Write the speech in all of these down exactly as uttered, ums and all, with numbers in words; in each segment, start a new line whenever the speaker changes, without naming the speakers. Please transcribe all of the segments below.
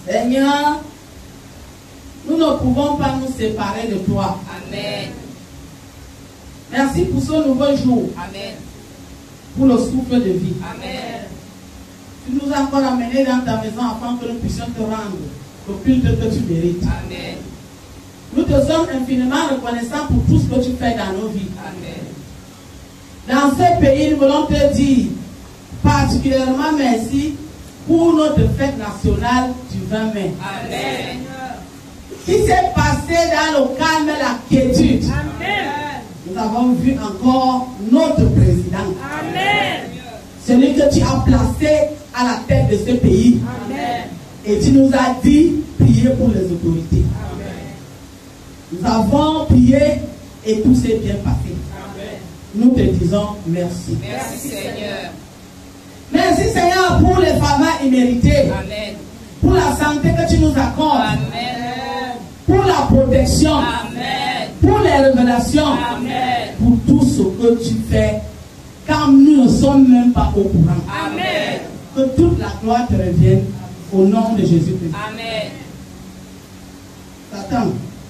Seigneur, nous ne pouvons pas nous séparer de toi.
Amen.
Merci pour ce nouveau jour.
Amen.
Pour le souffle de vie.
Amen.
Tu nous as encore amenés dans ta maison afin que nous puissions te rendre le culte que tu mérites.
Amen.
Nous te sommes infiniment reconnaissants pour tout ce que tu fais dans nos vies.
Amen.
Dans ce pays, nous voulons te dire particulièrement merci pour notre fête nationale du vingt mai.
Amen.
Qui s'est passé dans le calme et la quiétude.
Amen.
Nous avons vu encore notre président.
Amen.
Celui que tu as placé à la tête de ce pays.
Amen.
Et tu nous as dit prier pour les autorités. Amen. Nous avons prié et tout s'est bien passé. Amen. Nous te disons merci.
Merci Seigneur.
Merci Seigneur pour les faveurs imméritées.
Amen.
Pour la santé que tu nous accordes.
Amen.
Pour la protection.
Amen.
Pour les révélations.
Amen.
Pour tout ce que tu fais quand nous ne sommes même pas au courant.
Amen.
Que toute la gloire te revienne au nom de Jésus-Christ.
Amen.
Satan,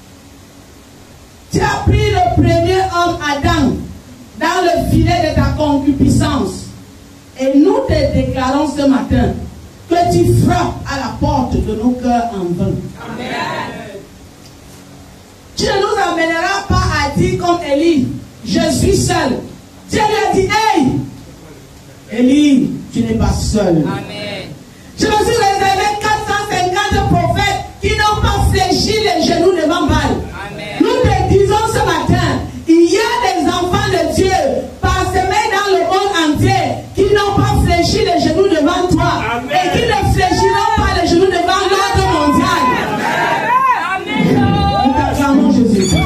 tu as pris le premier homme Adam dans le filet de ta concupiscence. Et nous te déclarons ce matin que tu frappes à la porte de nos cœurs en vain.
Amen.
Tu ne nous amèneras pas à dire comme Élie, je suis seul. Dieu lui a dit, hey, Élie, tu n'es pas seul.
Amen.
Je me suis réservé quatre cent cinquante prophètes qui n'ont pas fléchi les genoux devant Baal.
Amen.
Nous te disons ce matin, il y a des enfants de Dieu parsemés dans le monde entier qui n'ont pas fléchi les genoux devant toi. Amen. Et qui ne fléchiront pas les genoux devant l'ordre mondial.
Amen.
Nous t'acclamons Jésus.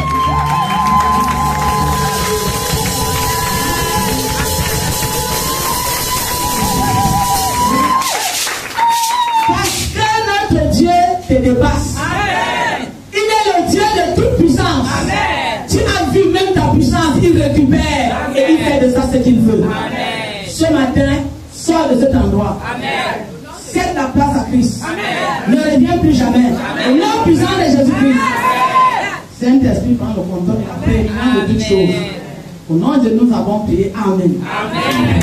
Te dépasse.
Amen.
Il est le Dieu de toute puissance.
Amen.
Tu as vu même ta puissance, il récupère. Amen. Et il fait de ça ce qu'il veut.
Amen.
Ce matin, sors de cet endroit.
Amen.
Cède la place à Christ.
Amen.
Ne reviens plus jamais. Amen. Au nom puissant de Jésus-Christ. Saint-Esprit prend le contrôle et la prééminence de toutes choses. Au nom de Dieu, nous avons prié. Amen.
Amen.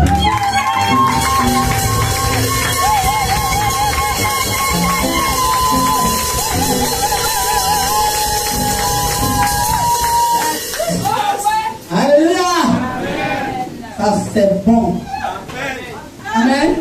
Ça c'est bon. Amen.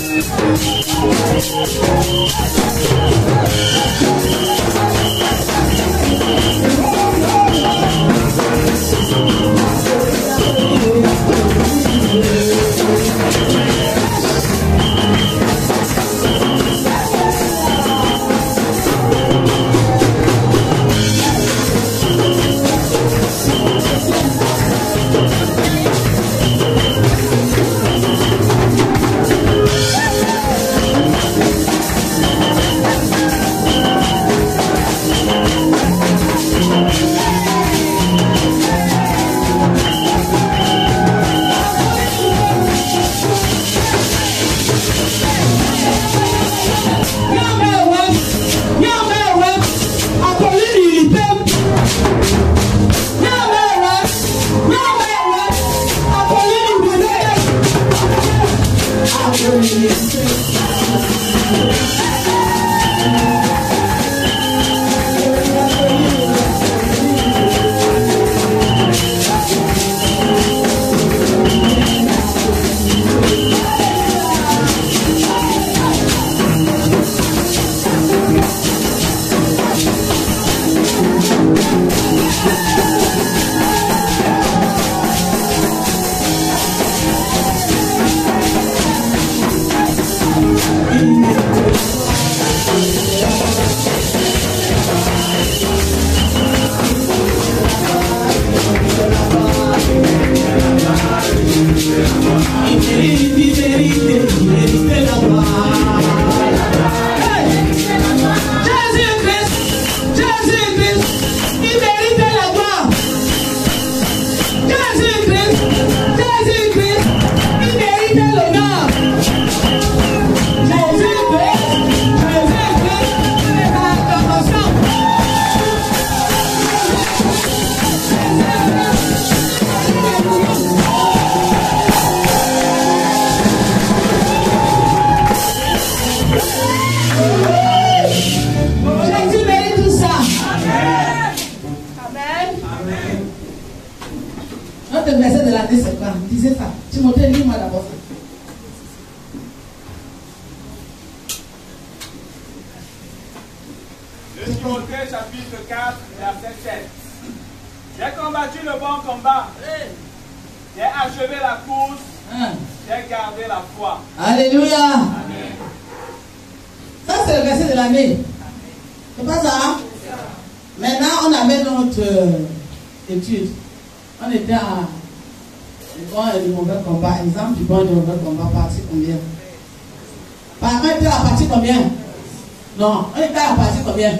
Non, on est à la partie combien?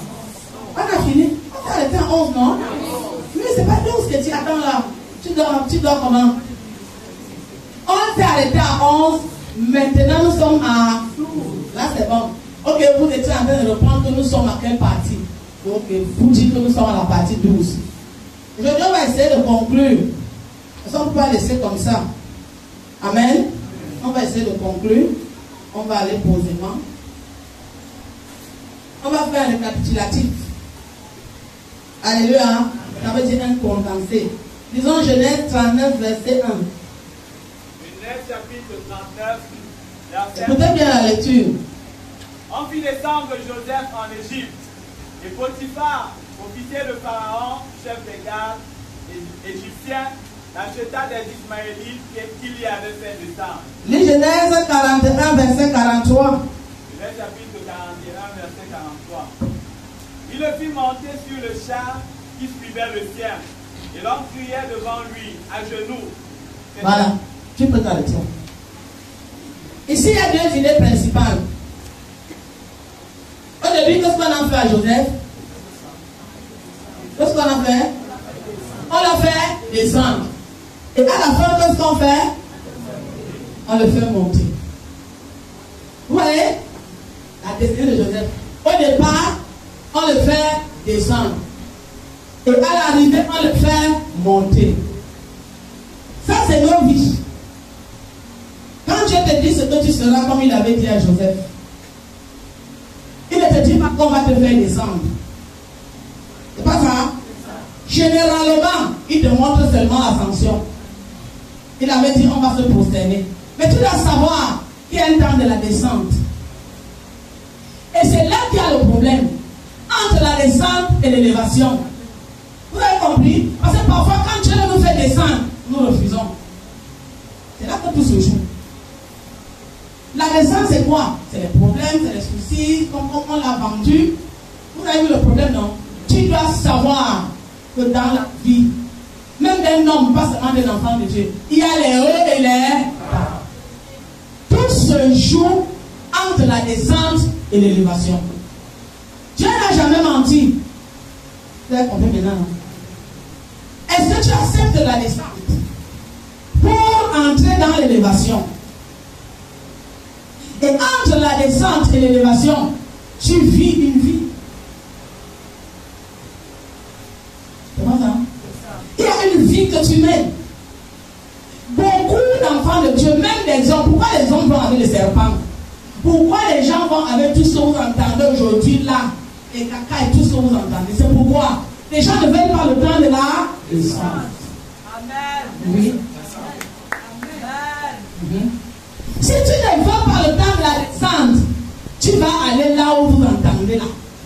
On a fini. On s'est arrêté à onze, non? Mais c'est pas douze que tu attends là. Tu dors, tu dors comment? On s'est arrêté à onze. Maintenant nous sommes à... Là c'est bon. Ok, vous étiez en train de reprendre que nous sommes à quelle partie? Ok, vous dites que nous sommes à la partie douze. Aujourd'hui on va essayer de conclure. On ne peut pas laisser comme ça. Amen. On va essayer de conclure. On va aller posément. On va faire un récapitulatif. Alléluia. Ça veut dire un condensé. Disons Genèse trente-neuf, verset un.
Genèse chapitre trente-neuf, verset un.
Écoutez bien la lecture.
On fit descendre Joseph en Égypte. Et Potiphar, officier de Pharaon, chef des gardes égyptiens, acheta des Ismaélites qu'il y avait fait descendre.
Les Genèse quarante et un, verset quarante-trois.
Genèse chapitre quarante et un, verset quarante-trois. Il le fit monter sur le char qui suivait le sien. Et l'on criait devant lui, à genoux.
Voilà, tu peux t'arrêter. Ici, il y a deux idées principales. Au début, qu'est-ce qu'on a fait à Joseph? Qu'est-ce qu'on a fait? On l'a fait descendre. Et à la fin, qu'est-ce qu'on fait? On le fait monter. Vous voyez? La destinée de Joseph. Au départ, on le fait descendre. Et à l'arrivée, on le fait monter. Ça, c'est nos vies. Quand Dieu te dit ce que tu seras, comme il avait dit à Joseph, il ne te dit pas qu'on va te faire descendre. C'est pas ça? Généralement, il te montre seulement l'ascension. Il avait dit on va se prosterner. Mais tu dois savoir, qui est un temps de la descente. Et c'est là qu'il y a le problème. Entre la descente et l'élévation. Vous avez compris? Parce que parfois, quand Dieu nous fait descendre, nous refusons. C'est là que tout se joue. La descente, c'est quoi? C'est les problèmes, c'est les soucis, comme on l'a vendu. Vous avez vu le problème, non? Tu dois savoir que dans la vie, même d'un homme, pas seulement d'un enfant de Dieu, il y a les hauts et les bas. Tout se joue entre la descente et l'élévation. Dieu n'a jamais menti. Vous avez compris maintenant, non? Est-ce que tu acceptes la descente pour entrer dans l'élévation? Et entre la descente et l'élévation, tu vis une vie. Comment ça? Il y a une vie que tu mènes. Beaucoup d'enfants de Dieu, même des hommes, pourquoi les hommes vont avec les serpents? Pourquoi les gens vont avec tout ce que vous entendez aujourd'hui là, les caca et tout ce que vous entendez? C'est pourquoi les gens ne veulent pas le temps de la descente. Amen. Oui. Amen. Mm-hmm. Si tu ne veux pas le temps de la descente, tu vas aller là où vous entendez là.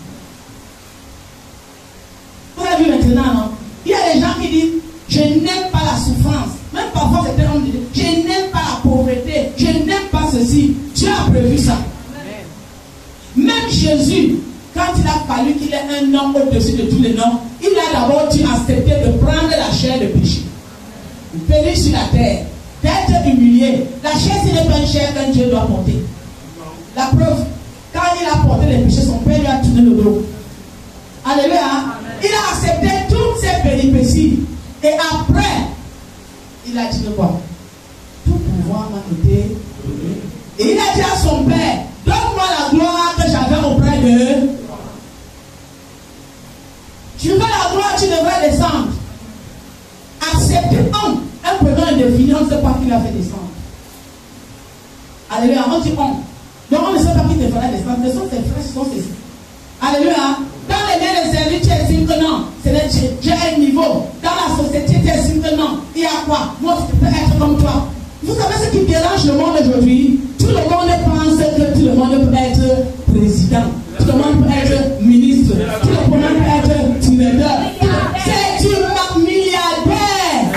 Vous avez vu maintenant, non? Il y a des gens qui disent, je n'aime pas la souffrance. Même parfois c'est un homme qui dit, je n'aime pas la pauvreté, je n'aime pas ceci. Dieu a prévu ça. Amen. Même Jésus, quand il a fallu qu'il ait un nom au-dessus de tous les noms, il a d'abord dû accepter de prendre la chair de péché. Venir sur la terre, d'être humilié. La chair, ce n'est pas une chair qu'un Dieu doit porter. La preuve, quand il a porté les péchés, son père lui a tourné le dos. Alléluia. Amen. Il a accepté toutes ces péripéties. Et après, il a dit quoi? Tout pouvoir m'a été donné. Et il a dit à son père, donne-moi la gloire que j'avais auprès de. Tu veux la gloire, tu devrais descendre. Accepter un, un prénom indéfini, on ne sait pas qui l'a fait descendre. Alléluia, on dit on. Donc on ne sait pas qui te fera descendre. Ce sont tes frères, ce sont tes frères. Alléluia. Dans les liens de service, tu estimes que non. J'ai un niveau. Dans la société, tu estimes que non. Il y a quoi? Moi, je peux être comme toi. Vous savez ce qui dérange le monde aujourd'hui? Tout le monde pense que tout le monde peut être président. Tout le monde peut être ministre. Tout le monde peut être directeur. C'est une milliardaire.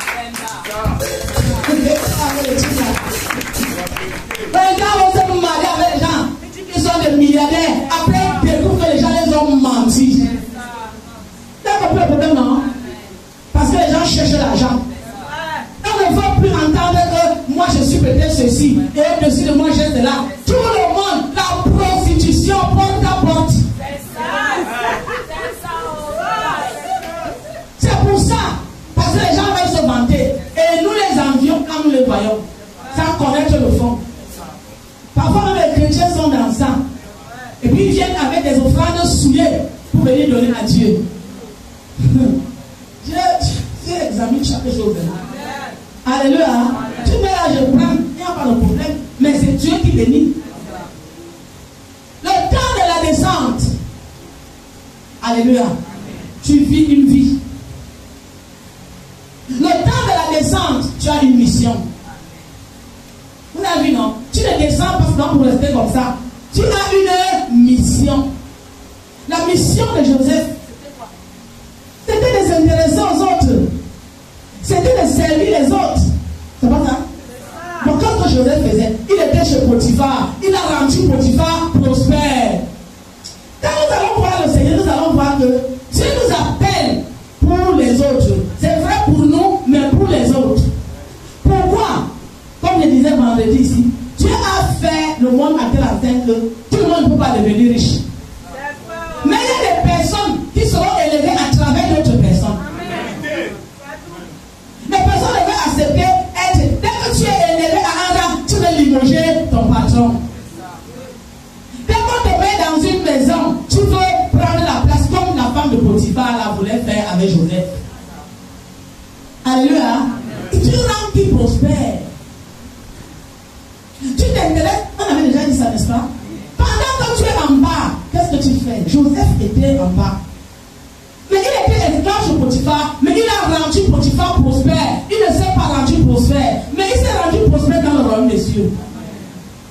Regarde, on s'est marié avec les gens. Ils sont des milliardaires. Après, ils découvrent que les gens les ont menti. Tu as compris le problème, non? Parce que les gens cherchent l'argent. On ne veut plus entendre que moi je suis peut-être ceci et au-dessus de moi j'ai cela. Tout le monde, la prostitution porte à porte. C'est pour ça. Parce que les gens veulent se vanter. Et nous les envions quand nous les voyons. Sans connaître le fond. Parfois même les chrétiens sont dans ça. Et puis ils viennent avec des offrandes souillées pour venir donner à Dieu. Dieu, Dieu examine chaque chose. Alléluia. Tu mets là, je prends, il n'y a pas de problème. Mais c'est Dieu qui bénit. Le temps de la descente. Alléluia. Tu vis une vie. Le temps de la descente, tu as une mission. Vous avez vu, non? Tu ne descends pas seulement pour rester comme ça. Tu as une mission. La mission de Joseph, c'était quoi? C'était de s'intéresser aux autres. C'était de servir les autres. C'est pas ça? Donc qu'est-ce que Joseph faisait? Il était chez Potiphar. Il a rendu Potiphar prospère. Quand nous allons voir le Seigneur, nous allons voir que Dieu nous appelle pour les autres. C'est vrai pour nous, mais pour les autres. Pourquoi? Comme je disais vendredi ici, Dieu a fait le monde à tel enseigne que tout le monde ne peut pas devenir riche. Mais il y a des personnes qui seront élevées à travers d'autres personnes. Les personnes devaient accepter être. Dès que tu es élevé à un rang, tu veux limoger ton patron. Dès qu'on te met dans une maison, tu veux prendre la place comme la femme de Potiphar la voulait faire avec Joseph. Alléluia. Et tu rends qui prospère. Tu t'intéresses, on avait déjà dit ça, n'est-ce pas? Pendant que tu es en bas, qu'est-ce que tu fais? Joseph était en bas. Mais il était esclave chez Potiphar, mais il a rendu Potiphar prospère. Il ne s'est pas rendu prospère, mais il s'est rendu prospère dans le royaume des cieux.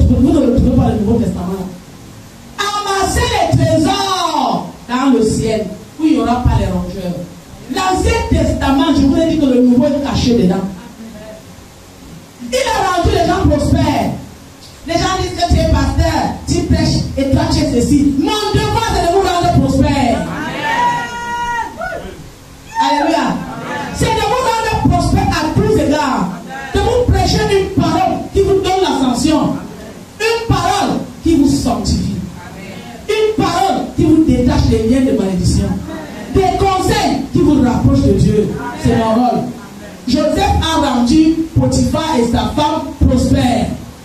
vous ne le trouvez pas dans le Nouveau Testament. Amassez les trésors dans le ciel, où il n'y aura pas les rongeurs. L'Ancien Testament, je vous ai dit que le Nouveau est caché dedans. Il a rendu les gens prospères. Les gens disent que tu es pasteur, tu prêches et toi tu es ceci. Mon devoir c'est de vous rendre prospère. Alléluia. C'est de vous rendre prospère à tous égards. De vous prêcher une parole qui vous donne l'ascension. Une parole qui vous sanctifie. Une parole qui vous détache des liens de malédiction. Des conseils qui vous rapprochent de Dieu. C'est mon rôle. Joseph a rendu Potiphar et sa femme prospères.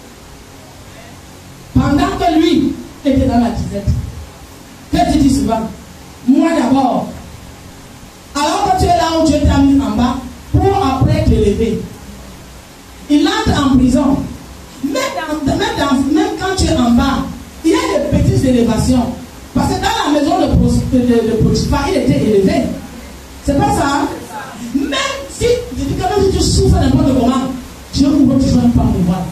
Pendant que lui était dans la disette. Que tu dis souvent, moi d'abord, alors que tu es là où Dieu t'a mis en bas, pour après te lever. Il entre en prison. Même, dans, même, dans, même quand tu es en bas, il y a des petites élévations. Parce que dans la maison de, de, de, de Potiphar, il était élevé. C'est pas ça, hein? Même si, je dis quand même si tu souffres n'importe comment, Dieu ouvre toujours un plan de voile.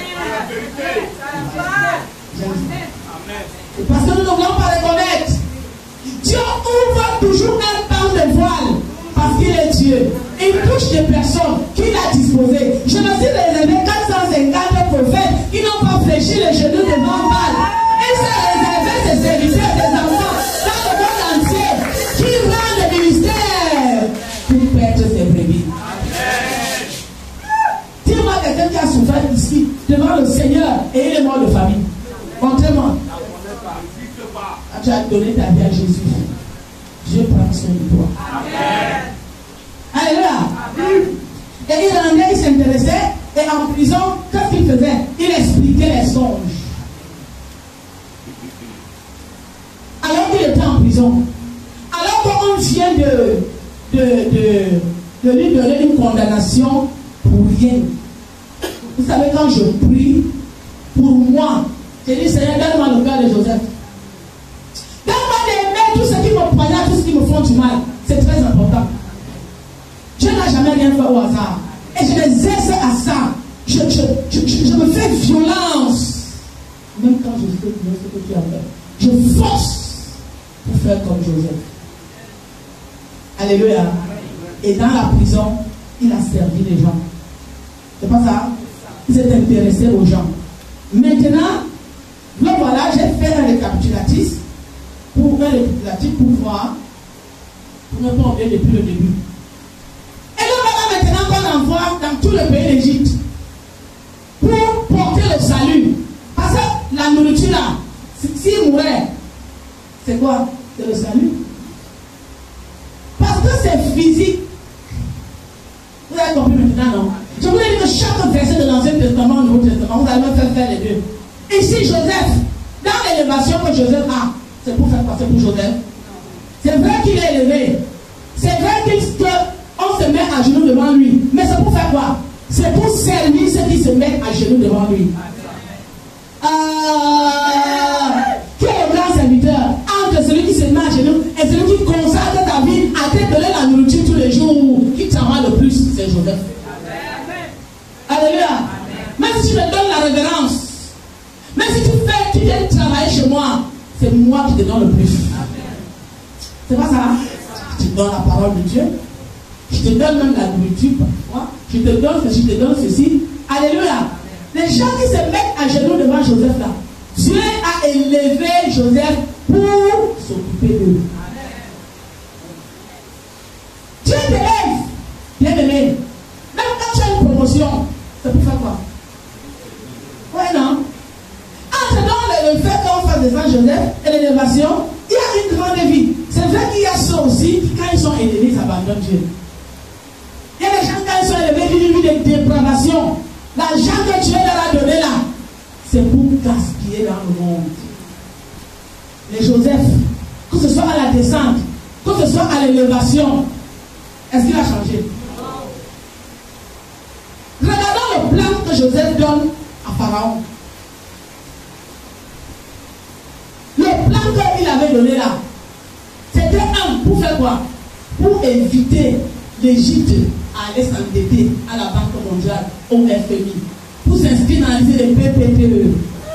Parce que nous ne voulons pas reconnaître. Dieu ouvre toujours un pan de voile. Parce qu'il est Dieu. Il touche des personnes qu'il a disposées. Je me suis réservé quatre cent cinquante prophètes qui n'ont pas fléchi les genoux devant Baal. Il s'est réservé ses serviteurs, des enfants, dans le monde entier, qui rendent le ministère pour perdre ses brebis. Dis-moi quelqu'un qui a souffert ici, devant le Seigneur, et il est mort de famille. Montrez-moi. Tu as donné ta vie à Jésus. Dieu prend soin de toi. Alléluia. Et il rendait, il s'intéressait, et en prison, qu'est-ce qu'il faisait? Il expliquait les songes. Alors qu'il était en prison, alors qu'on vient de, de, de, de lui donner une condamnation pour rien. Vous savez, quand je prie pour moi, j'ai dit, Seigneur, donne-moi le cœur de Joseph. Donne-moi d'aimer tout ce qui me poignarde, tout ce qui me font du mal. C'est très important. Dieu n'a jamais rien fait au hasard. Et je m'exerce à ça. Je, je, je, je, je me fais violence. Même quand je fais ce que tu as fait. Je force pour faire comme Joseph. Alléluia. Et dans la prison, il a servi les gens. C'est pas ça? Il s'est intéressé aux gens. Maintenant, donc voilà, j'ai fait un récapitulatif pour un récapitulatif pour voir, pour ne pas oublier depuis le début. Et donc voilà maintenant qu'on envoie dans tout le pays d'Égypte pour porter le salut. Parce que la nourriture là, s'il mourait, c'est quoi? C'est le salut. Parce que c'est physique. Vous avez compris maintenant, non? Je voulais dire que chaque verset de l'Ancien Testament, du Nouveau Testament, vous allez me faire faire les deux. Ici, Joseph, dans l'élévation que Joseph a, c'est pour faire passer pour Joseph. C'est vrai qu'il est élevé. C'est vrai qu'on se met à genoux devant lui. Mais c'est pour faire quoi? C'est pour servir ceux qui se mettent à genoux devant lui. Euh, qui est le grand serviteur entre celui qui se met à genoux et celui qui consacre ta vie à te donner la nourriture tous les jours, qui t'envoie le plus, c'est Joseph. Alléluia. Même si tu me donnes la révérence, même si tu fais, tu viens travailler chez moi, c'est moi qui te donne le plus. C'est pas ça? Je te donne la parole de Dieu. Je te donne même la nourriture parfois. Je te donne ceci, je te donne ceci. Alléluia. Les gens qui se mettent à genoux devant Joseph là, Dieu a élevé Joseph pour s'occuper d'eux. Dieu t'élève, bien aimé. Même quand tu as une promotion, c'est pour faire quoi? Ouais, non? Entre dans le fait qu'on fasse des anges Joseph et l'élévation, il y a une grande vie. C'est vrai qu'il y a ceux aussi qui, quand ils sont élevés, ils abandonnent Dieu. Il y a des gens, quand ils sont élevés, qui vivent des dépravations. L'argent que Dieu leur a donné là, c'est pour gaspiller dans le monde. Les Joseph, que ce soit à la descente, que ce soit à l'élévation, est-ce qu'il a changé? Regardons le plan que Joseph donne à Pharaon. Le plan qu'il avait donné là, c'était un pour faire quoi? Pour éviter l'Égypte à aller s'endetter à la Banque mondiale, au F M I, pour s'inscrire dans les P P P E.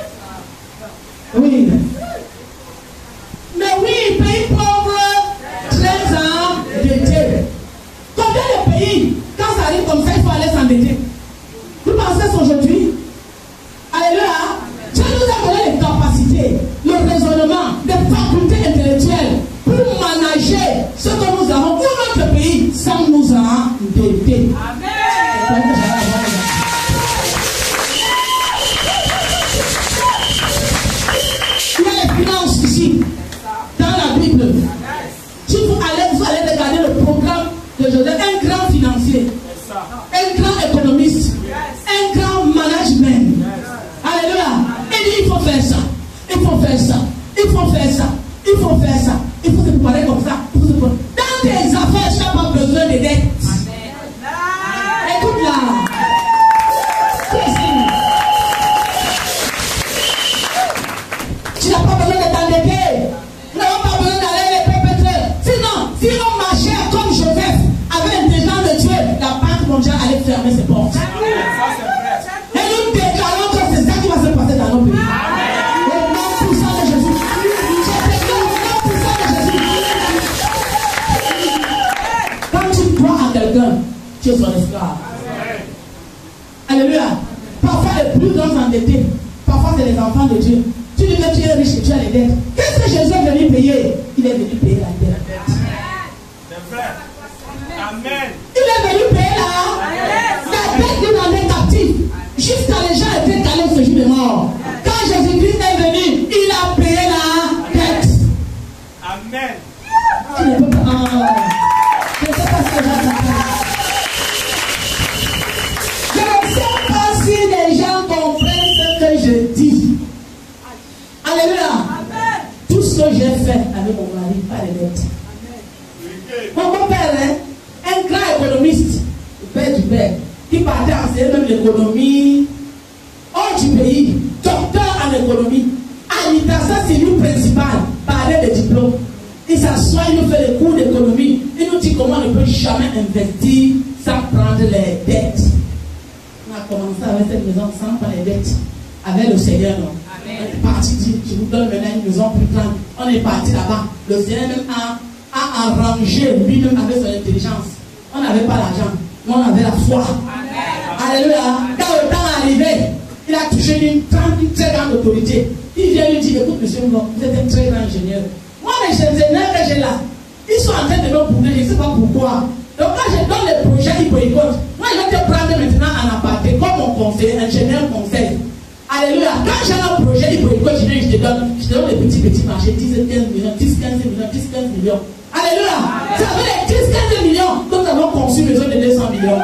tu es son esclave. Alléluia. Parfois les plus grands endettés, parfois c'est les enfants de Dieu. Tu dis que tu es riche et tu as les dettes. Qu'est-ce que Jésus est venu payer? Il est venu payer la dette.
C'est vrai. Amen.
Il est venu payer la, la dette d'une année captive. Jusqu'à les gens étaient calés au séjour de mort. Quand Jésus-Christ est venu, il a payé la dette.
Amen.
Tu ne peux pas. Oh. Je ne sais pas ce que j'ai. Je ne sais pas si les gens comprennent ce que je dis. Alléluia. Amen. Tout ce que j'ai fait avec mon mari, pas les dettes. Mon beau-père, hein, un grand économiste, le père du père, qui partait enseigner même l'économie hors du pays, docteur en économie, à l'hydratation civile principale, parlait de diplôme. Il s'assoit, il nous fait des cours d'économie, il nous dit comment on ne peut jamais investir sans prendre les dettes. On a commencé avec cette maison sans prendre les dettes, avec le Seigneur. Non? On est parti dire, je vous donne maintenant une maison plus grande. On est parti là-bas. Le Seigneur même a, a arrangé lui-même avec son intelligence. On n'avait pas l'argent, mais on avait la foi. Amen. Alléluia. Quand le temps est arrivé, il a touché une, une très grande autorité. Il vient lui dire, écoute monsieur, vous êtes un très grand ingénieur. Moi, les ingénieurs que j'ai là, ils sont en train de me bouger, je ne sais pas pourquoi. Donc quand je donne les projets hypoécoutes, moi je vais te prendre maintenant en aparté, comme mon conseil, ingénieur conseil. Alléluia. Quand j'ai un projet hypoécoute, je viens, je te donne, je te donne les petits petits marchés, dix, quinze millions, dix, quinze millions, dix, quinze millions. Alléluia. Ça veut les dix, quinze millions que nous avons conçu besoin de deux cents millions.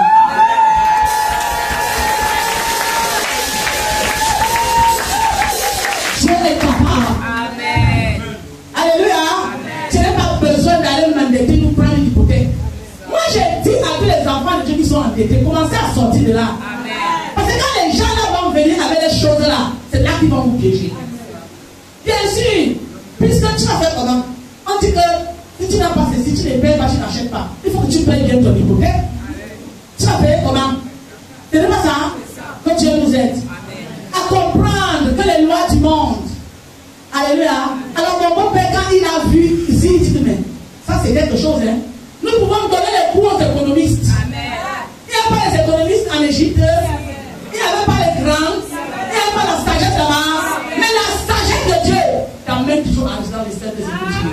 Dieu est capable. Amen. Alléluia. Tu n'as pas besoin d'aller m'endetter, nous prendre une hypothèque. Moi j'ai dit à tous les enfants de Dieu qui sont endettés, commencez à sortir de là. Amen. Parce que quand les gens là vont venir avec les choses là, c'est là qu'ils vont vous piéger. Bien sûr, puisque tu vas faire comment? On dit que si tu n'as pas ceci, tu ne payes pas, tu n'achètes pas. Il faut que tu payes bien ton hypothèque. Tu vas payer comment? Ce n'est pas ça que Dieu nous aide à comprendre que les lois du monde. Alléluia. Alors mon beau-père, quand il a vu ici, il dit, mais ça c'est quelque chose. Hein. Nous pouvons donner les cours aux économistes. Amen. Il n'y a pas les économistes en Égypte. Il n'y avait pas les grands. Il n'y avait pas la sagesse là-bas. Mais la sagesse de Dieu t'emmène toujours en disant les sept des Écritures.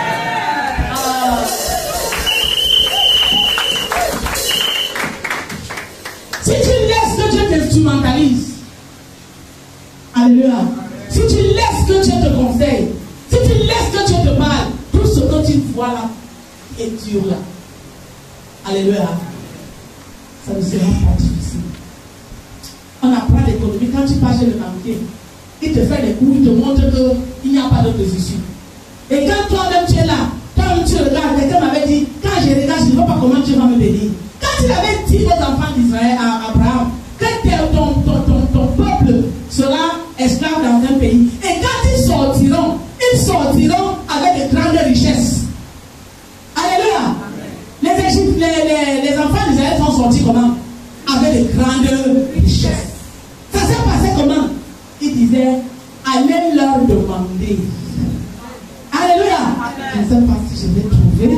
Si tu laisses que Dieu t'instrumentalise, alléluia. Si tu laisses que Dieu te conseille, si tu laisses que Dieu te parle, tout ce que tu vois là est dur là. Alléluia. Ça ne sera pas difficile. On apprend l'économie. Quand tu pars chez le banquier, il te fait des cours, il te montre qu'il n'y a pas d'autres issues. Et quand toi-même tu es là, toi-même tu regardes, quelqu'un m'avait dit, quand je regarde, je ne vois pas comment Dieu va me bénir. Quand il avait dit aux enfants d'Israël à Abraham, que ton, ton, ton, ton peuple sera esclave dans un pays. Et quand ils sortiront, ils sortiront avec de grandes richesses. Alléluia. Les, Égyptes, les, les, les enfants d'Israël sont sortis comment? Avec de grandes richesses. Ça s'est passé comment? Il disait, allez leur demander. Alléluia. Je ne sais pas si je vais trouver.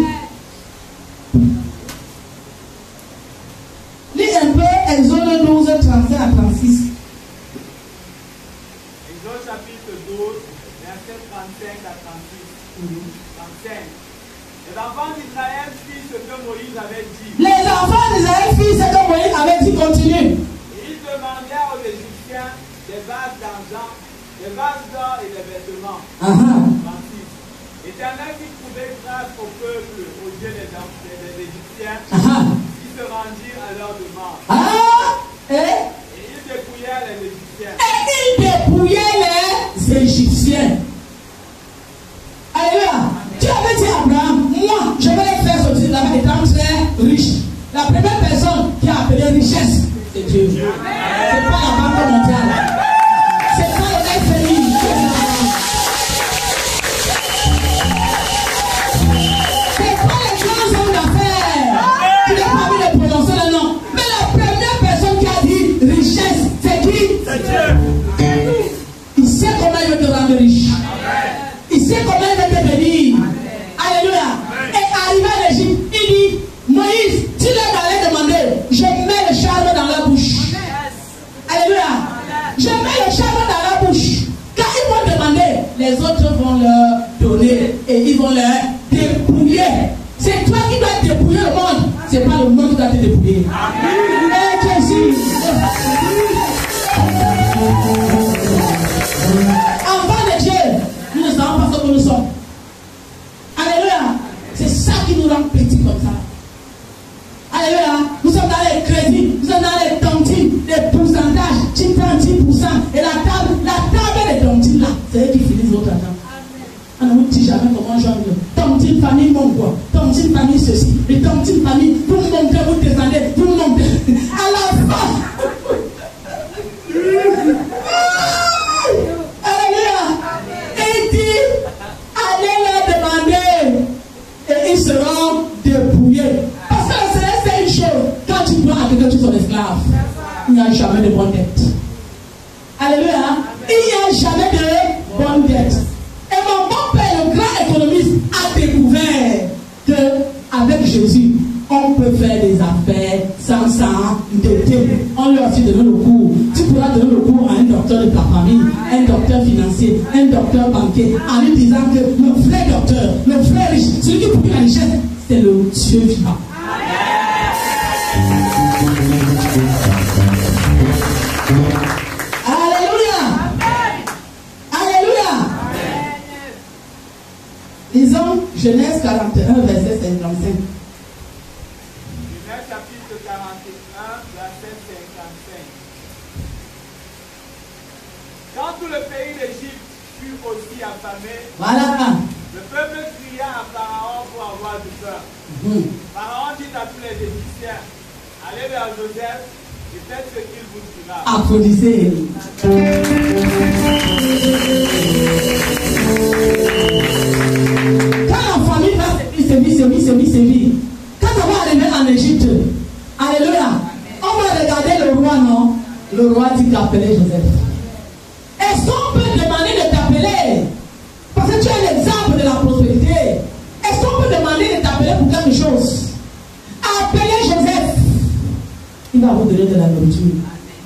Lis un peu Exode douze, trente-cinq à trente-six.
Exode chapitre douze, verset trente-cinq à trente-six. trente-cinq. Les enfants d'Israël firent ce que Moïse avait dit.
Les enfants d'Israël firent ce que Moïse avait dit. Continue.
Et ils demandèrent aux Égyptiens des vases d'argent, des vases d'or et des vêtements. Uh-huh. trente-six. Éternel qui trouvait grâce au peuple, aux yeux des, des, des Égyptiens, uh-huh. Ils se rendirent à leur demande. Ah, et, et ils dépouillèrent les Égyptiens.
Et ils dépouillaient les Égyptiens. Alléluia. Tu avais dit à Abraham, moi, je vais les faire sortir là-bas étant très riches. La première personne qui a appelé richesse, c'est Dieu. Ce n'est pas la Banque mondiale. Ce n'est pas le F M I. Ce n'est pas les grands hommes d'affaires. Tu n'as pas vu de prononcer le nom. Mais la première personne qui a dit richesse, c'est qui? C'est Dieu. Il sait comment il veut te rendre riche. Il sait comment il veut te bénir. Alléluia. Et arrivé à l'Égypte, il dit, Moïse, tu leur allais demander, Je mets le charbon dans la bouche. Quand ils vont demander, les autres vont leur donner et ils vont leur dépouiller. C'est toi qui dois dépouiller le monde. C'est pas le monde qui doit te dépouiller. Et Jésus. Enfants de Dieu, nous ne savons pas ce que nous sommes. Alléluia. C'est ça qui nous rend petits comme ça. Alléluia. Nous sommes dans les crédits, nous sommes dans les tontines, les pourcentages. Tu prends dix pour cent et la table, la table des tontines là, c'est eux qui finissent votre argent. On ne vous dit jamais comment jongle. Tontine famille mon quoi. Tontine famille ceci. Et tontine famille, vous montez, vous descendez, vous montez. À la fin. Alléluia. Et il dit, allez leur demander. Et ils seront dépouillés. Parce que c'est une chose. Quand tu dois à quelqu'un, tu es son esclave. Il n'y a jamais de bonne dette. Alléluia. Il n'y a jamais de bonne dette. Et mon bon père, le grand économiste, a découvert qu'avec Jésus, on peut faire des affaires sans s'endetter. On lui a aussi donné le cours. Tu pourras donner le cours à un docteur de ta famille, un docteur financier, un docteur banquier, en lui disant que le vrai docteur, le vrai riche, celui qui produit la richesse, c'est le Dieu vivant. Alléluia. Alléluia. Lisons Genèse quarante et un, verset cinquante-cinq.
Genèse chapitre quarante et un, verset cinquante-cinq. Quand tout le pays d'Égypte fut aussi affamé,
Voilà.
le peuple cria à Pharaon pour avoir du pain.
Mmh. Pharaon
dit à tous les Égyptiens, allez vers Joseph et faites ce qu'il vous dira.
Applaudissez. Quand la famille va sévir, sévir, sévir, sévir, quand on va arriver en Égypte, alléluia, on va regarder le roi, non? Le roi dit d'appeler Joseph. Est-ce qu'on peut demander de t'appeler? Parce que tu es l'exemple de la prospérité. Est-ce qu'on peut demander de t'appeler pour quelque chose? Appelez Joseph. Il va vous donner de la nourriture.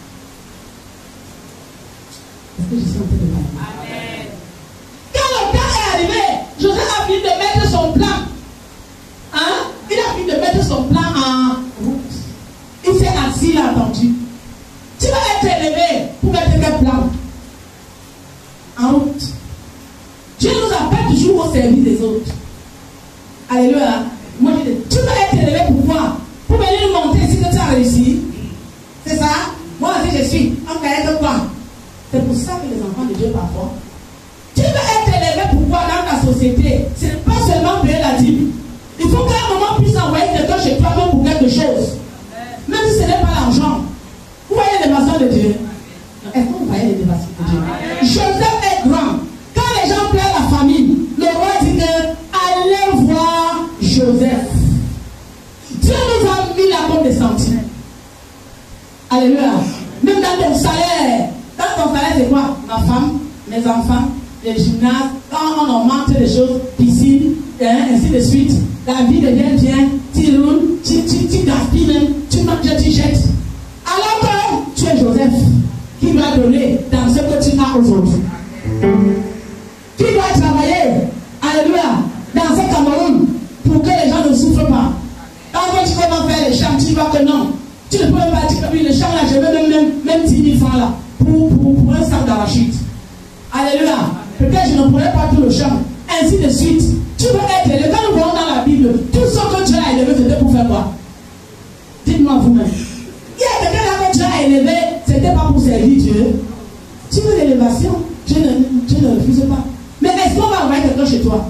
Est-ce que je suis en train de parler? Quand le temps est arrivé, Joseph a fini de mettre son plan. Hein? Il a fini de mettre son plan en route. Il s'est assis là, attendu. Tu vas être élevé pour mettre quel plan? En route. Dieu nous appelle toujours au service des autres. Alléluia. Moi je dis, tu vas être élevé pourquoi? Pour venir monter si tu as réussi. C'est ça? Moi aussi je suis. En cahier de quoi? C'est pour ça que les enfants de Dieu parfois. Tu vas être élevé pourquoi dans ta société? Ce n'est pas seulement payer la dîme. Il faut qu'à un moment puisse envoyer quelqu'un chez toi même pour quelque chose. Même si ce n'est pas l'argent. Vous voyez les maçons de Dieu? Est-ce que vous voyez les dévastations de Dieu? Joseph est grand. Quand les gens pleurent la famille, le roi dit que allez voir Joseph. Dieu nous a mis la compte des centimes. Alléluia. Même dans ton salaire. Dans ton salaire, c'est quoi? Ma femme, mes enfants, les gymnases, quand on augmente les choses, piscine, hein, ainsi de suite. La vie devient bien, tu roules, tu, tu, tu gaspilles même, tu manges, tu jettes. Alors que tu es Joseph qui doit donner dans ce que tu as aujourd'hui. Qui doit travailler, alléluia, dans ce Cameroun pour que les gens ne souffrent pas. Quand tu commences à faire les champs, tu vois que non. Tu ne peux même pas dire que oui, les champs là, je veux même, même, même dix mille francs là pour, pour, pour un sac d'arachide. Alléluia. Peut-être je ne pourrais pas tout le champ. Ainsi de suite. Tu veux être élevé. Quand nous voyons dans la Bible, tout ce que Dieu a élevé, c'était pour faire quoi? Dites-moi vous-même. Il y a quelqu'un là que Dieu a élevé, c'était pas pour servir Dieu. Tu veux l'élévation? Dieu ne, Dieu ne refuse pas. Mais est-ce qu'on va envoyer quelqu'un chez toi?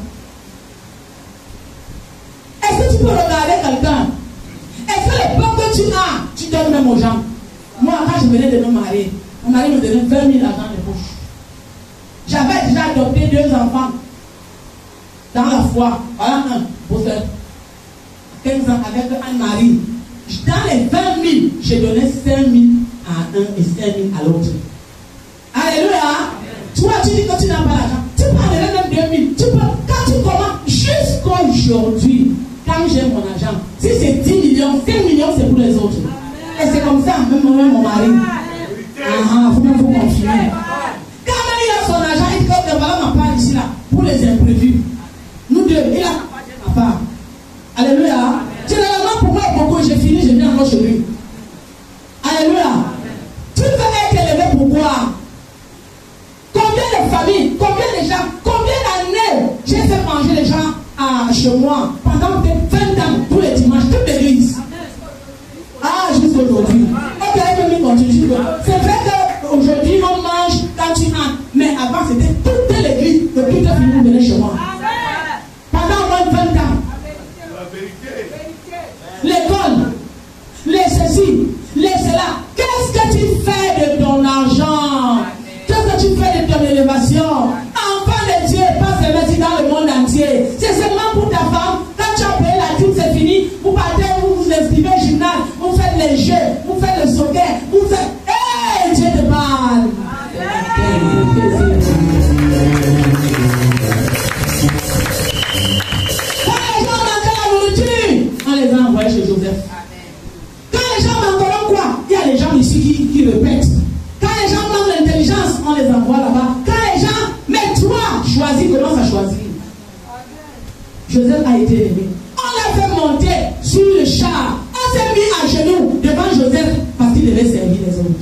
Est-ce que tu peux regarder quelqu'un? Est-ce que les plans que tu as, tu donnes même aux gens? Moi, quand je venais de me marier, mon mari me donnait vingt mille argent de poche. J'avais déjà adopté deux enfants dans la foi. Voilà un, pour faire quinze ans avec Anne-Marie. Dans les vingt mille, j'ai donné cinq mille à un et cinq mille à l'autre. Alléluia. Toi, tu dis que tu n'as pas l'argent. Tu peux en donner même deux mille. Tu peux, quand tu commences, jusqu'aujourd'hui, quand j'ai mon argent, si c'est dix millions, cinq millions, c'est pour les autres. Et c'est comme ça, même moi, mon mari. Ah, ah, vous même vous confiez. prévu. Nous deux, il a à part. Alléluia. Généralement, pour moi, beaucoup, j'ai fini, je viens encore chez lui. Alléluia. Tu veux être élevé pour quoi? Combien de familles, combien de gens, combien d'années j'ai fait manger les gens à, chez moi pendant vingt ans, tous les dimanches, toute l'église. Ah, juste aujourd'hui. Ok, je vais continuer. C'est vrai qu'aujourd'hui, on mange quand tu entres. Mais avant, c'était toute l'église, de toute la famille venait chez moi. Pendant moins de vingt ans. L'école, les ceci, les cela. Qu'est-ce que tu fais de ton argent? Qu'est-ce que tu fais de ton élévation? Enfant de Dieu, pas seulement dans le monde entier. C'est seulement pour ta femme. Quand tu as payé la dîme, c'est fini. Vous partez, vous vous inscrivez au gymnase, vous faites les jeux, vous faites le soccer, vous faites. Hé, hey, Dieu te parle. Quand les gens manquent la nourriture, on les a envoyés chez Joseph. Quand les gens manqueront quoi? Il y a les gens ici qui, qui répètent. Quand les gens manquent l'intelligence, on les envoie là-bas. Quand les gens, mais toi, choisis, commence à choisir. Joseph a été élevé. On l'a fait monter sur le char. On s'est mis à genoux devant Joseph parce qu'il devait servir les autres.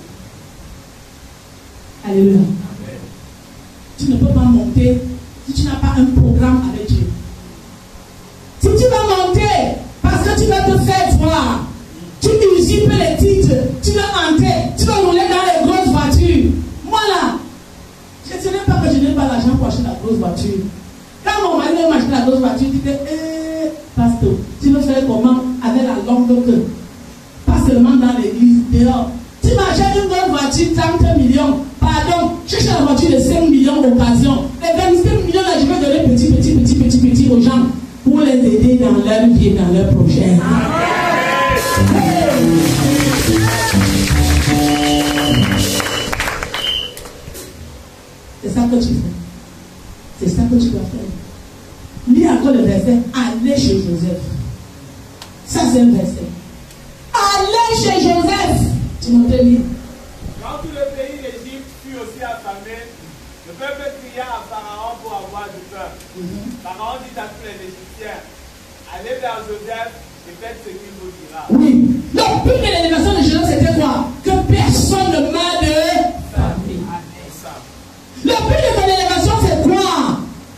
Alléluia. Tu ne peux pas monter si tu n'as pas un programme avec Dieu. Si tu vas monter parce que tu vas te faire voir, tu usurpes les titres, tu vas entrer, tu vas rouler dans les grosses voitures. Moi là, je ne sais pas que je n'ai pas l'argent pour acheter la grosse voiture. Quand mon mari m'a acheté la grosse voiture, il disait, eh, pasteur, tu veux faire comment avec la longue queue? Pas seulement dans l'église, dehors. Tu m'achètes une grosse voiture, trente millions. Pardon, je cherche la voiture de cinq millions d'occasion. Les vingt-cinq millions là, je vais donner petit, petit, petit, petit, petit aux gens pour les aider dans leur vie et dans leur projet. Hey. C'est ça que tu fais. C'est ça que tu dois faire. Lis encore le verset. Allez chez Joseph. Ça, c'est un verset. Allez chez Joseph. Tu m'entends lire.
Quand tout le pays d'Égypte fut aussi affamé, le peuple cria à Pharaon pour avoir du pain. Mm-hmm. Pharaon dit à tous les Égyptiens, allez vers Joseph et faites ce qu'il vous dira.
Oui. Donc, but de l'élévation de Joseph, c'était quoi? Que personne ne meure de famine. Le but de ton élévation, c'est quoi?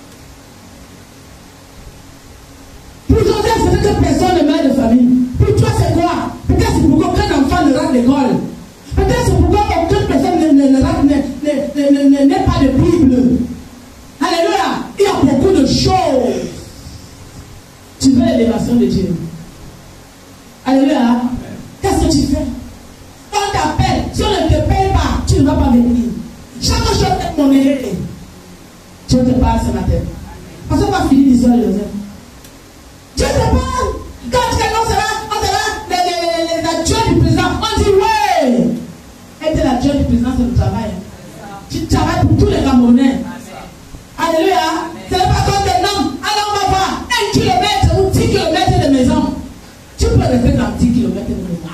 Pour Joseph, c'était que personne ne meure de famine. Pour toi, c'est quoi? Peut-être c'est pourquoi aucun enfant ne rate l'école. Peut-être c'est pourquoi aucune personne n'est pas de Bible. Alléluia. Il y a beaucoup de choses. Tu veux l'élévation de Dieu. Alléluia. Qu'est-ce que tu fais? On t'appelle. Si on ne te paye pas, tu ne vas pas venir. Chaque chose est monnaie. Dieu te parle ce matin. Parce qu'on va finir l'histoire de Joseph. Dieu te parle. Quand quelqu'un sera, on sera l'adjoint du président, on dit ouais. Être l'adjoint du président, c'est le travail. Tu travailles pour tous les Camerounais. Alléluia. Ce n'est pas comme des noms. Alors on va voir un kilomètre ou dix kilomètres de maison. Tu peux rester dans dix kilomètres de maison.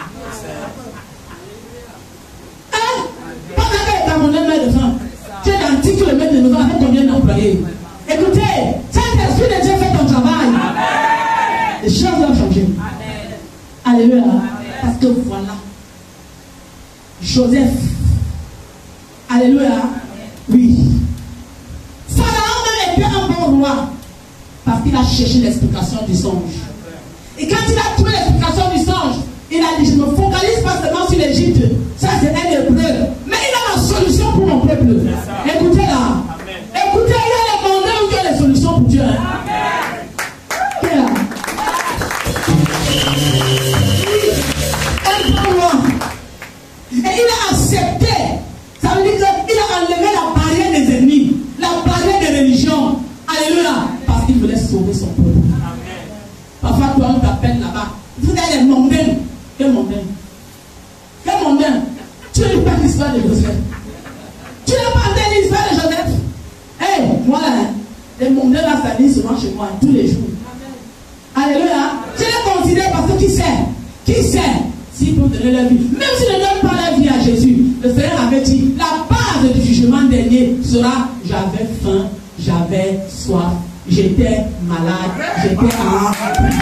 Hein? Pendant que les Camerounais meurent de faim, tu es dans dix kilomètres de maison avec combien d'employés? Écoutez, Saint-Esprit de Dieu fait ton travail. Amen. Les choses vont changer. Amen. Alléluia. Amen. Parce que voilà, Joseph. Alléluia. Amen. Oui. Pharaon même était un bon roi parce qu'il a cherché l'explication du songe. Et quand il a trouvé l'explication du songe, il a dit, je ne me focalise pas seulement sur l'Égypte. Ça, c'est un épreuve. Mais il a la solution pour mon peuple. Écoutez là. Écoutez, il y a les mondes où il y a les solutions pour Dieu. Amen. Qui est là? Un bon roi. Et il a accepté. Ça veut dire qu'il a enlevé la barrière des ennemis, la barrière des religions. Alléluia. Parce qu'il voulait sauver son peuple. Amen. Parfois, toi, on t'appelle là-bas. Vous êtes les mondains. Quel mondain? Quel mondain? Tu n'as pas l'histoire de Joseph. Tu n'as pas entendu l'histoire de Joseph. Hé, hey, moi là, les mondains là, ça vient souvent chez moi, tous les jours. Amen. Alléluia. Je les considère parce que qui sait? Qui sait s'ils peuvent donner leur vie? Même s'ils ne donnent pas leur vie à Jésus, le Seigneur avait dit, la base du jugement dernier sera, j'avais faim, j'avais soif. soif, j'étais malade, j'étais en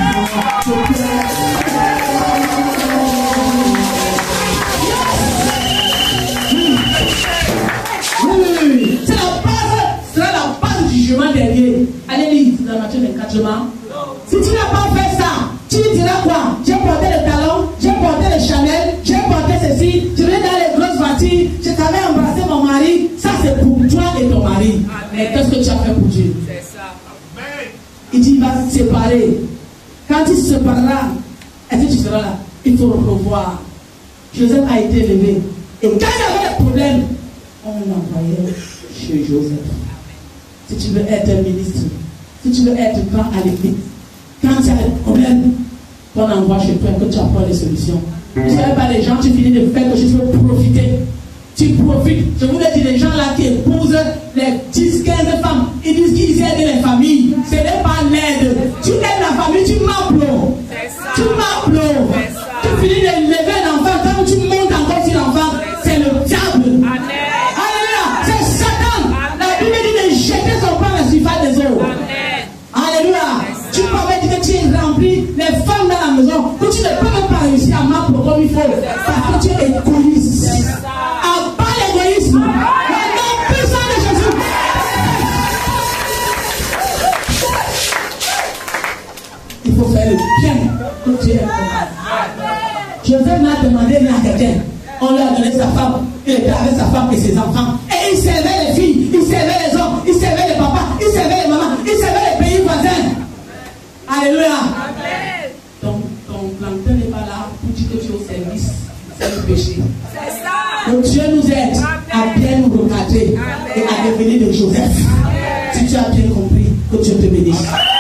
oui, c'est la base, c'est la base du jugement derrière. Allez lire dans la matière vingt-quatre jugements. Si tu n'as pas fait ça, tu diras quoi? J'ai porté le talon, j'ai porté le Chanel, j'ai porté ceci, je vais dans les grosses voitures, je t'avais embrassé mon mari, ça c'est pour toi et ton mari. Mais qu'est-ce que tu as fait pour Dieu?
C'est ça.
Il dit il va se séparer. Quand il se séparera, est-ce que tu seras là? Il faut revoir. Joseph a été élevé. Et quand il y avait des problèmes, on l'envoyait chez Joseph. Si tu veux être un ministre, si tu veux être grand à l'église, quand il y a des problèmes, on envoie chez toi que tu apprends les solutions. Tu ne savais pas les gens, tu finis de faire quelque chose pour profiter. Tu profites. Je vous l'ai dit, les gens là qui épousent les dix, quinze femmes, ils disent qu'ils aident les familles. Ce n'est pas l'aide. Tu aides la famille, tu m'applaudis. Tu m'applaudis. Tu finis de lever un enfant, quand tu montes encore sur l'enfant, c'est le diable. Alléluia. C'est Satan. La Bible dit de jeter son pain à la surface des eaux. Alléluia. Tu peux dire que tu es rempli, les femmes dans la maison, que tu ne peux même pas réussir à m'applaudir comme il faut, parce que tu es égoïste. À bas l'égoïsme. Le nom puissant de Jésus. Il faut faire le bien que Dieu est capable. Joseph n'a demandé rien à quelqu'un. On lui a donné sa femme. Il était avec sa femme et ses enfants. Et il servait les filles, il servait les hommes, il servait les papas, il servait les mamans, il servait les pays voisins. Alléluia. Amen. Donc ton planteur n'est pas là pour dire que tu es au service. C'est le péché. C'est ça. Donc Dieu nous aide Amen. À bien nous recadrer et à devenir de Joseph. Amen. Si tu as bien compris, que Dieu te bénisse.